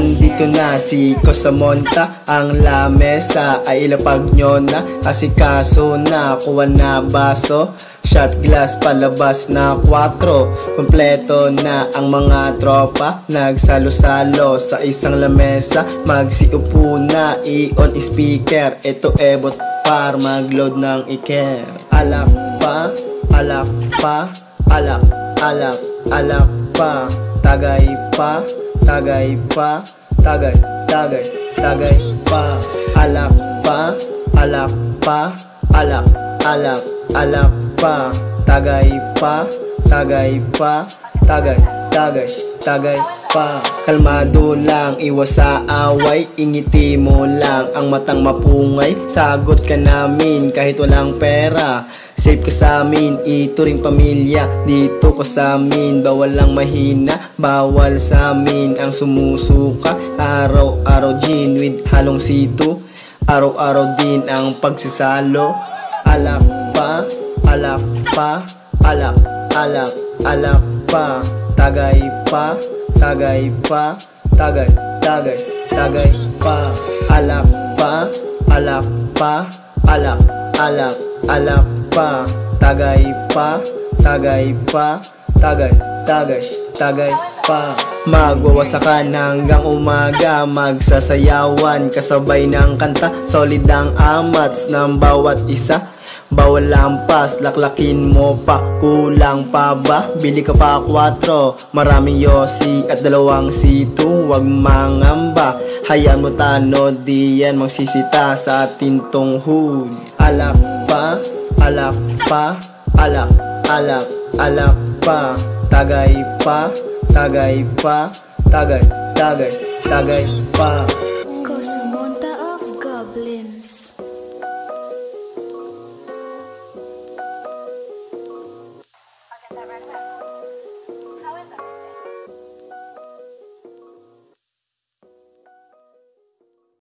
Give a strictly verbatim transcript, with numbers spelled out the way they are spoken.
Nandito na si Cosamonta, ang lamesa ay ilapag nyo na. Asikaso na, kuha na baso, shot glass palabas na kwatro. Kompleto na ang mga tropa, nagsalo-salo sa isang lamesa. Magsiupo na, i-on speaker, ito ebot par mag-load ng iker. Alak pa, alak pa, alak, alak, alak pa. Tagay pa, tagay pa, tagay, tagay, tagay pa. Alak pa, alak pa, alak, alak, alak pa. Tagay pa, tagay pa, tagay, tagay, tagay pa. Kalmado lang, iwas sa away, ingiti mo lang ang matang mapungay. Sagot ka namin kahit walang pera, safe ka sa amin, ito ring pamilya. Dito ka sa amin, bawal lang mahina, bawal sa amin ang sumusuka. Araw-araw gin with halong sito, araw-araw din ang pagsisalo. Alak pa, alak pa, alak, alak, alak pa. Tagay pa, tagay pa, tagay, tagay, tagay pa. Alak pa, alak pa, alak, alak, alak pa. Tagay pa, tagay pa, tagay, tagay, tagay pa. Magwawasakan hanggang umaga, magsasayawan kasabay ng kanta. Solid ang amats ng bawat isa, bawal lampas, laklakin mo pa. Kulang pa ba? Bili ka pa kwatro, maraming yosi at dalawang sito. Huwag mangamba, hayaan mo tanod, di yan magsisita sa ating tunghod. Alak pa, alak pa, alak, alak, alak pa. Tagay pa, tagay pa, tagay, tagay, tagay pa.